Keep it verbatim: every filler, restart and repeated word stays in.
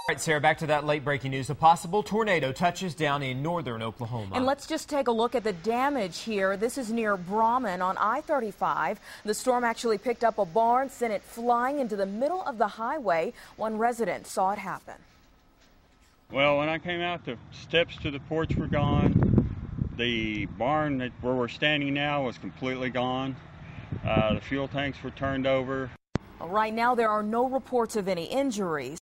All right, Sarah, back to that late breaking news. A possible tornado touches down in northern Oklahoma. And let's just take a look at the damage here. This is near Braman on I thirty-five. The storm actually picked up a barn, sent it flying into the middle of the highway. One resident saw it happen. Well, when I came out, the steps to the porch were gone. The barn that, where we're standing now was completely gone. Uh, the fuel tanks were turned over. Right now, there are no reports of any injuries.